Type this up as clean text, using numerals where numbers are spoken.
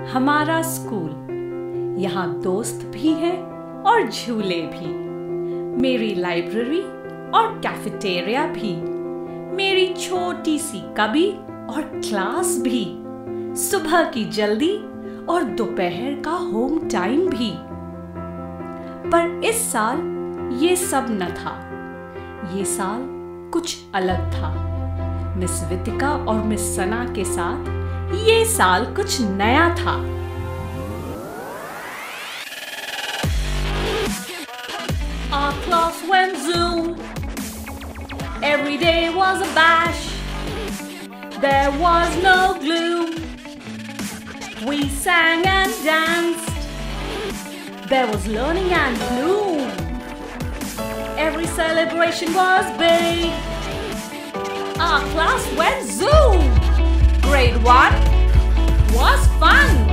हमारा स्कूल, यहाँ दोस्त भी हैं और झूले भी। मेरी लाइब्रेरी और कैफेटेरिया भी, मेरी छोटी सी कबी और क्लास भी, सुबह की जल्दी और दोपहर का होम टाइम भी। पर इस साल ये सब न था। ये साल कुछ अलग था। मिस वितिका और मिस सना के साथ ये साल कुछ नया था। Our class went Zoom. Every day was a bash. There was no gloom. We sang and danced. There was learning and bloom. Every celebration was big. Our class went Zoom. Grade 1 was fun.